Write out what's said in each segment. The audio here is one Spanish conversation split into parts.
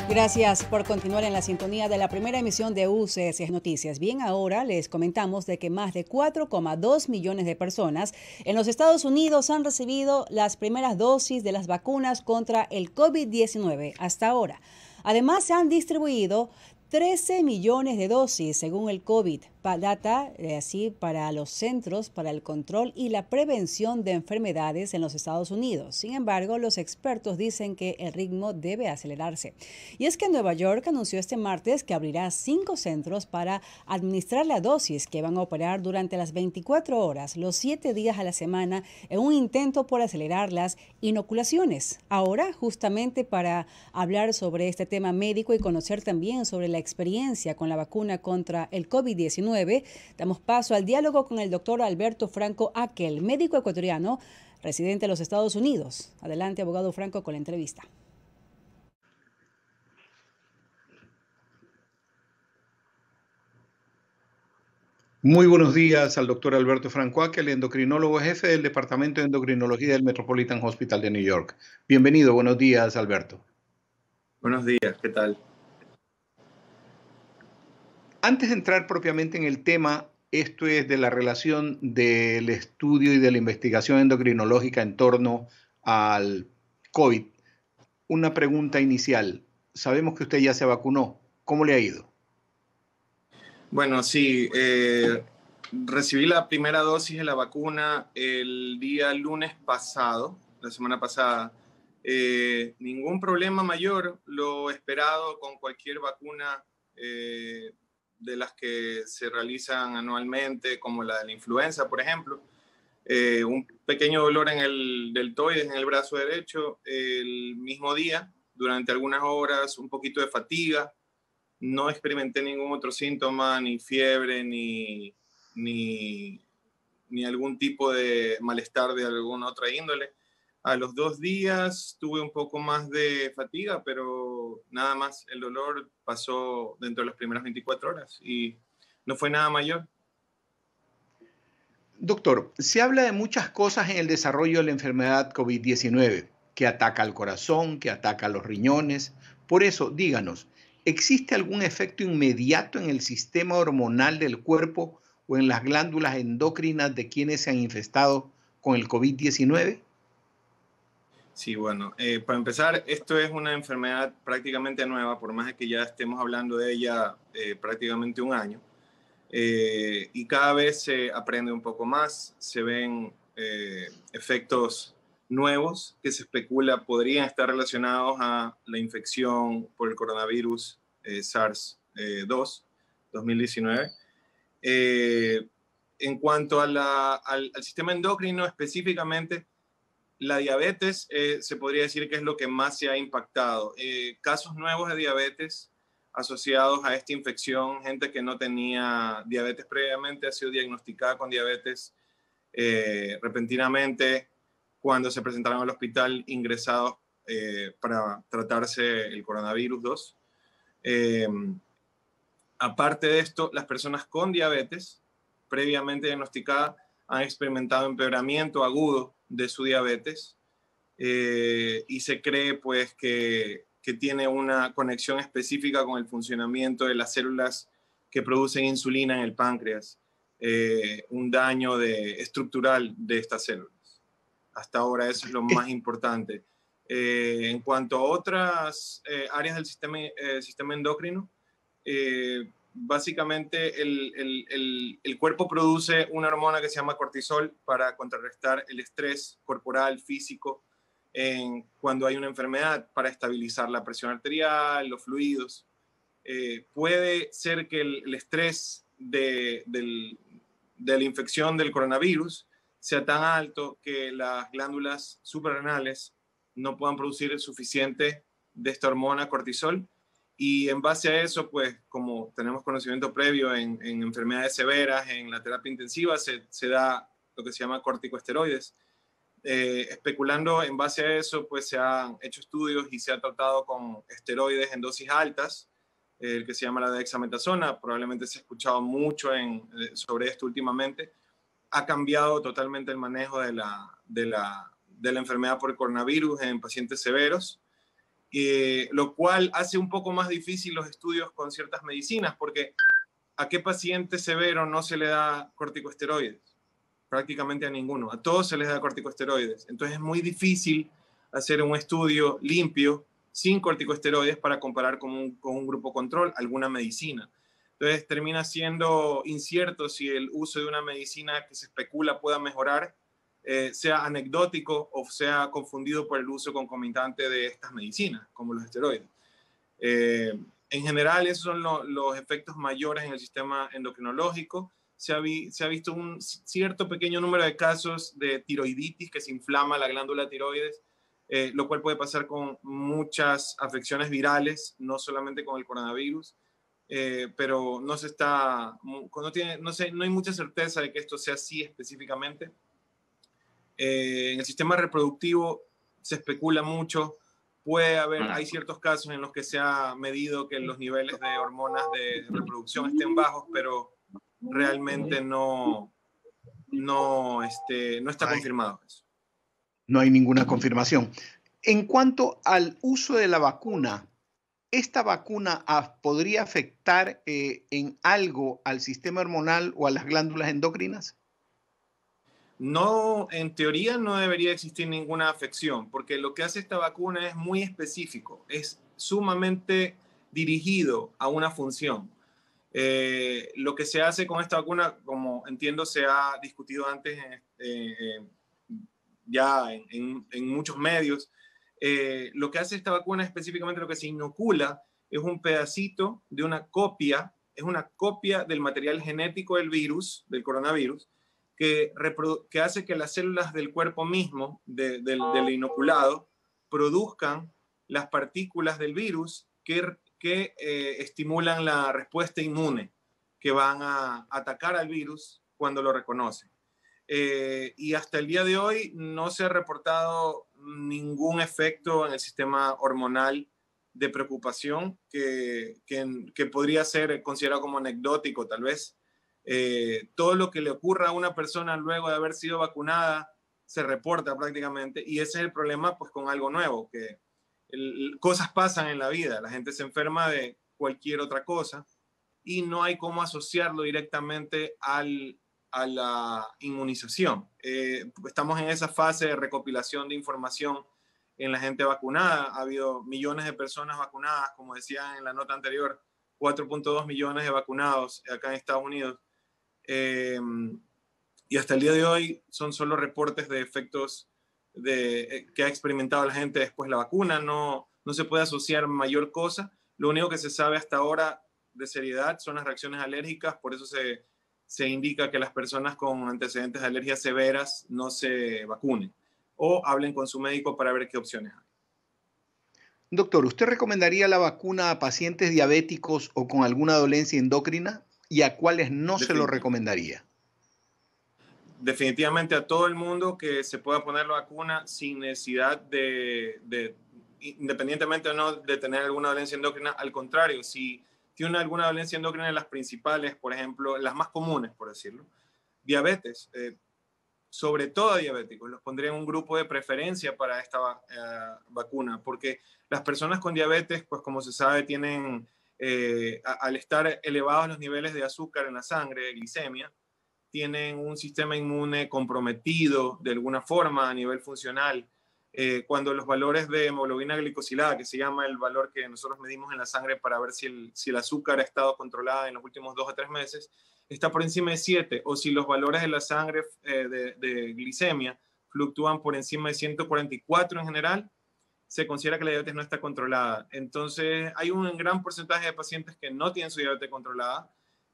Gracias por continuar en la sintonía de la primera emisión de UCS Noticias. Bien, ahora les comentamos de que más de 4,2 millones de personas en los Estados Unidos han recibido las primeras dosis de las vacunas contra el COVID-19 hasta ahora. Además, se han distribuido 13 millones de dosis según el COVID, data así para los Centros para el Control y la Prevención de Enfermedades en los Estados Unidos. Sin embargo, los expertos dicen que el ritmo debe acelerarse. Y es que Nueva York anunció este martes que abrirá 5 centros para administrar la dosis que van a operar durante las 24 horas, los 7 días a la semana, en un intento por acelerar las inoculaciones. Ahora, justamente para hablar sobre este tema médico y conocer también sobre la experiencia con la vacuna contra el COVID-19, damos paso al diálogo con el doctor Alberto Franco Aquel, médico ecuatoriano, residente de los Estados Unidos. Adelante, abogado Franco, con la entrevista. Muy buenos días al doctor Alberto Franco Aquel, endocrinólogo jefe del Departamento de Endocrinología del Metropolitan Hospital de New York. Bienvenido, buenos días, Alberto. Buenos días, ¿qué tal? Antes de entrar propiamente en el tema, esto es de la relación del estudio y de la investigación endocrinológica en torno al COVID. Una pregunta inicial. Sabemos que usted ya se vacunó. ¿Cómo le ha ido? Bueno, sí, recibí la primera dosis de la vacuna el día lunes pasado, la semana pasada. Ningún problema mayor, lo esperado con cualquier vacuna de las que se realizan anualmente, como la de la influenza, por ejemplo. Un pequeño dolor en el deltoides, en el brazo derecho, el mismo día, durante algunas horas, un poquito de fatiga. No experimenté ningún otro síntoma, ni fiebre, ni algún tipo de malestar de alguna otra índole. A los 2 días tuve un poco más de fatiga, pero nada más. El dolor pasó dentro de las primeras 24 horas y no fue nada mayor. Doctor, se habla de muchas cosas en el desarrollo de la enfermedad COVID-19, que ataca al corazón, que ataca a los riñones. Por eso, díganos, ¿existe algún efecto inmediato en el sistema hormonal del cuerpo o en las glándulas endocrinas de quienes se han infestado con el COVID-19? Sí, bueno, para empezar, esto es una enfermedad prácticamente nueva, por más de que ya estemos hablando de ella prácticamente un año. Y cada vez se aprende un poco más, se ven efectos nuevos que se especula podrían estar relacionados a la infección por el coronavirus SARS-2 2019. En cuanto a al sistema endocrino específicamente, la diabetes se podría decir que es lo que más se ha impactado. Casos nuevos de diabetes asociados a esta infección, gente que no tenía diabetes previamente ha sido diagnosticada con diabetes repentinamente cuando se presentaron al hospital ingresados para tratarse el coronavirus 2. Aparte de esto, las personas con diabetes previamente diagnosticadas han experimentado empeoramiento agudo de su diabetes y se cree pues que tiene una conexión específica con el funcionamiento de las células que producen insulina en el páncreas, un daño estructural de estas células. Hasta ahora eso es lo más importante. En cuanto a otras áreas del sistema endocrino, básicamente el cuerpo produce una hormona que se llama cortisol para contrarrestar el estrés corporal, físico, cuando hay una enfermedad, para estabilizar la presión arterial, los fluidos. Puede ser que el estrés de la infección del coronavirus sea tan alto que las glándulas suprarrenales no puedan producir el suficiente de esta hormona cortisol. Y en base a eso, pues como tenemos conocimiento previo en enfermedades severas, en la terapia intensiva, se da lo que se llama corticosteroides. Especulando en base a eso, pues se han hecho estudios y se ha tratado con esteroides en dosis altas, el que se llama la dexametasona. Probablemente se ha escuchado mucho sobre esto últimamente. Ha cambiado totalmente el manejo de la enfermedad por el coronavirus en pacientes severos. lo cual hace un poco más difícil los estudios con ciertas medicinas, porque ¿a qué paciente severo no se le da corticosteroides? Prácticamente a ninguno. A todos se les da corticosteroides. Entonces es muy difícil hacer un estudio limpio sin corticosteroides para comparar con un grupo control alguna medicina. Entonces termina siendo incierto si el uso de una medicina que se especula pueda mejorar sea anecdótico o sea confundido por el uso concomitante de estas medicinas, como los esteroides. En general, esos son los efectos mayores en el sistema endocrinológico. Se ha visto un cierto pequeño número de casos de tiroiditis, que se inflama la glándula tiroides, lo cual puede pasar con muchas afecciones virales, no solamente con el coronavirus, pero no hay mucha certeza de que esto sea así específicamente. En el sistema reproductivo se especula mucho. Hay ciertos casos en los que se ha medido que los niveles de hormonas de reproducción estén bajos, pero realmente no está confirmado eso. No hay ninguna confirmación. En cuanto al uso de la vacuna, ¿esta vacuna podría afectar en algo al sistema hormonal o a las glándulas endocrinas? No, en teoría no debería existir ninguna afección, porque lo que hace esta vacuna es muy específico, es sumamente dirigido a una función. Lo que se hace con esta vacuna, como entiendo, se ha discutido antes ya en muchos medios. Lo que hace esta vacuna, específicamente lo que se inocula, es un pedacito de una copia del material genético del virus, del coronavirus, que hace que las células del cuerpo mismo, del inoculado, produzcan las partículas del virus que estimulan la respuesta inmune, que van a atacar al virus cuando lo reconocen. Y hasta el día de hoy no se ha reportado ningún efecto en el sistema hormonal de preocupación que podría ser considerado como anecdótico, tal vez. Todo lo que le ocurra a una persona luego de haber sido vacunada se reporta prácticamente, y ese es el problema pues con algo nuevo, que cosas pasan en la vida, la gente se enferma de cualquier otra cosa y no hay cómo asociarlo directamente a la inmunización. Estamos en esa fase de recopilación de información en la gente vacunada. Ha habido millones de personas vacunadas, como decía en la nota anterior, 4.2 millones de vacunados acá en Estados Unidos. Y hasta el día de hoy son solo reportes de efectos que ha experimentado la gente después de la vacuna. No se puede asociar mayor cosa. Lo único que se sabe hasta ahora de seriedad son las reacciones alérgicas, por eso se indica que las personas con antecedentes de alergias severas no se vacunen o hablen con su médico para ver qué opciones hay. Doctor, ¿usted recomendaría la vacuna a pacientes diabéticos o con alguna dolencia endocrina? ¿Y a cuáles no se lo recomendaría? Definitivamente a todo el mundo que se pueda poner la vacuna sin necesidad independientemente o no de tener alguna dolencia endocrina. Al contrario, si tiene alguna dolencia endocrina, las principales, por ejemplo, las más comunes, por decirlo, diabetes, sobre todo a diabéticos, los pondría en un grupo de preferencia para esta vacuna, porque las personas con diabetes, pues como se sabe, tienen, al estar elevados los niveles de azúcar en la sangre, de glicemia, tienen un sistema inmune comprometido de alguna forma a nivel funcional. Cuando los valores de hemoglobina glicosilada, que se llama el valor que nosotros medimos en la sangre para ver si el azúcar ha estado controlada en los últimos 2 o 3 meses, está por encima de 7, o si los valores de la sangre de glicemia fluctúan por encima de 144 en general, se considera que la diabetes no está controlada. Entonces, hay un gran porcentaje de pacientes que no tienen su diabetes controlada,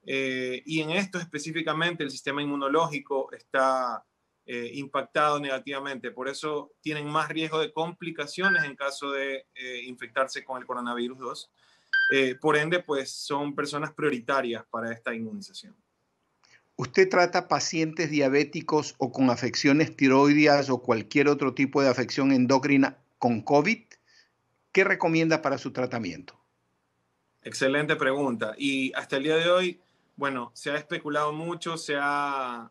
y en esto específicamente el sistema inmunológico está impactado negativamente. Por eso tienen más riesgo de complicaciones en caso de infectarse con el coronavirus 2. Por ende, pues son personas prioritarias para esta inmunización. ¿Usted trata pacientes diabéticos o con afecciones tiroideas o cualquier otro tipo de afección endocrina con COVID? ¿Qué recomienda para su tratamiento? Excelente pregunta. Y hasta el día de hoy, bueno, se ha especulado mucho, se ha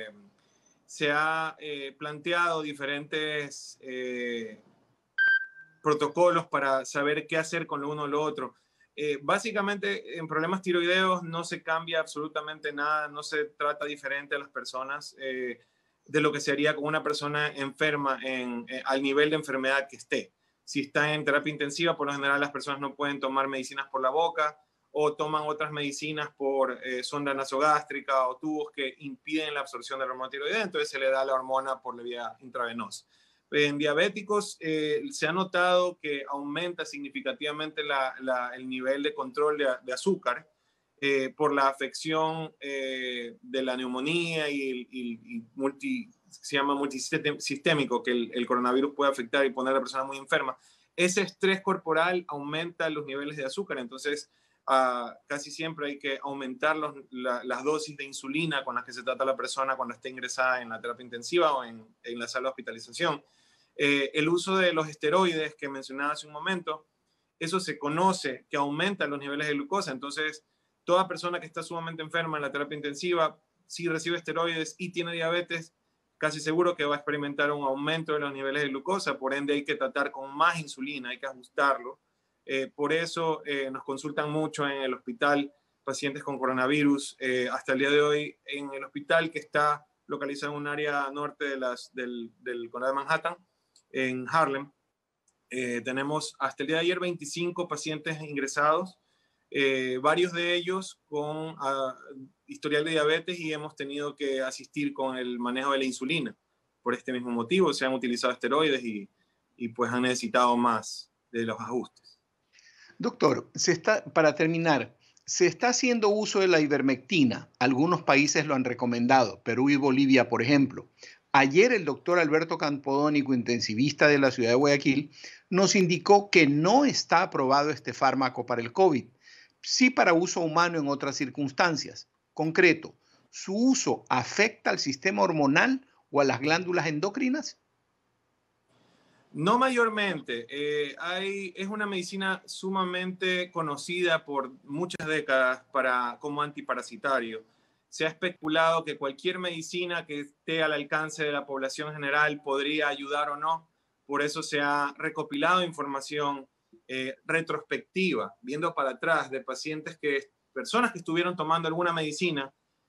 planteado diferentes protocolos para saber qué hacer con lo uno o lo otro. Básicamente, en problemas tiroideos no se cambia absolutamente nada, no se trata diferente a las personas de lo que se haría con una persona enferma al nivel de enfermedad que esté. Si está en terapia intensiva, por lo general las personas no pueden tomar medicinas por la boca o toman otras medicinas por sonda nasogástrica o tubos que impiden la absorción de la hormona tiroidea, entonces se le da la hormona por la vía intravenosa. En diabéticos se ha notado que aumenta significativamente el nivel de control de azúcar por la afección de la neumonía y se llama multisistémico, que el coronavirus puede afectar y poner a la persona muy enferma. Ese estrés corporal aumenta los niveles de azúcar, entonces casi siempre hay que aumentar las dosis de insulina con las que se trata la persona cuando está ingresada en la terapia intensiva o en la sala de hospitalización. El uso de los esteroides que mencionaba hace un momento, eso se conoce que aumenta los niveles de glucosa, entonces toda persona que está sumamente enferma en la terapia intensiva, si recibe esteroides y tiene diabetes, casi seguro que va a experimentar un aumento de los niveles de glucosa, por ende hay que tratar con más insulina, hay que ajustarlo. Por eso nos consultan mucho en el hospital pacientes con coronavirus. Hasta el día de hoy, en el hospital que está localizado en un área norte del condado de Manhattan, en Harlem, tenemos hasta el día de ayer 25 pacientes ingresados, varios de ellos con historial de diabetes, y hemos tenido que asistir con el manejo de la insulina. Por este mismo motivo se han utilizado esteroides y pues han necesitado más de los ajustes. Doctor, para terminar, se está haciendo uso de la ivermectina. Algunos países lo han recomendado, Perú y Bolivia, por ejemplo. Ayer el doctor Alberto Campodónico, intensivista de la ciudad de Guayaquil, nos indicó que no está aprobado este fármaco para el COVID, sí para uso humano en otras circunstancias. Concreto, ¿su uso afecta al sistema hormonal o a las glándulas endocrinas? No mayormente. Es una medicina sumamente conocida por muchas décadas como antiparasitario. Se ha especulado que cualquier medicina que esté al alcance de la población general podría ayudar o no. Por eso se ha recopilado información retrospectiva, viendo para atrás de personas que estuvieron tomando alguna medicina,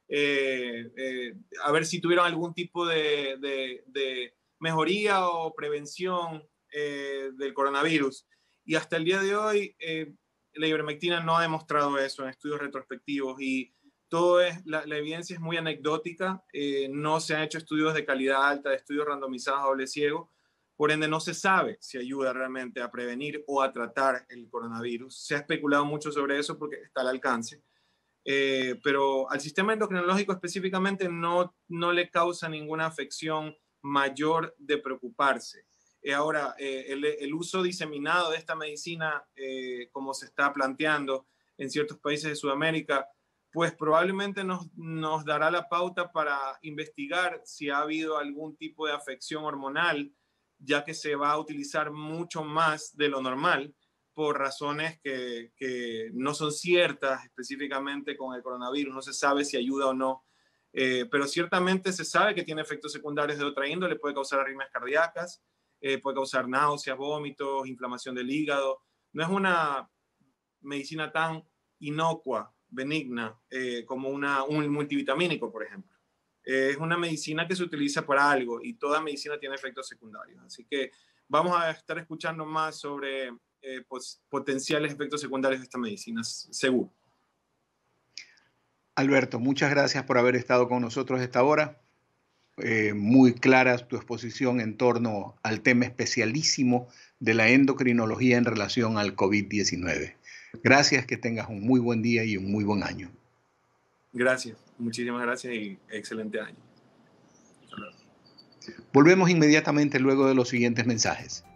a ver si tuvieron algún tipo de mejoría o prevención del coronavirus. Y hasta el día de hoy, la ivermectina no ha demostrado eso en estudios retrospectivos, y la evidencia es muy anecdótica. No se han hecho estudios de calidad alta, estudios randomizados a doble ciego, por ende no se sabe si ayuda realmente a prevenir o a tratar el coronavirus. Se ha especulado mucho sobre eso porque está al alcance, pero al sistema endocrinológico específicamente no le causa ninguna afección mayor de preocuparse. Ahora, el uso diseminado de esta medicina, como se está planteando en ciertos países de Sudamérica, pues probablemente nos dará la pauta para investigar si ha habido algún tipo de afección hormonal, ya que se va a utilizar mucho más de lo normal por razones que no son ciertas específicamente con el coronavirus. No se sabe si ayuda o no, pero ciertamente se sabe que tiene efectos secundarios de otra índole. Puede causar arritmias cardíacas, puede causar náuseas, vómitos, inflamación del hígado. No es una medicina tan inocua, benigna, como un multivitamínico, por ejemplo. Es una medicina que se utiliza para algo, y toda medicina tiene efectos secundarios. Así que vamos a estar escuchando más sobre potenciales efectos secundarios de esta medicina, seguro. Alberto, muchas gracias por haber estado con nosotros a esta hora. Muy clara tu exposición en torno al tema especialísimo de la endocrinología en relación al COVID-19. Gracias, que tengas un muy buen día y un muy buen año. Gracias, muchísimas gracias y excelente año. Volvemos inmediatamente luego de los siguientes mensajes.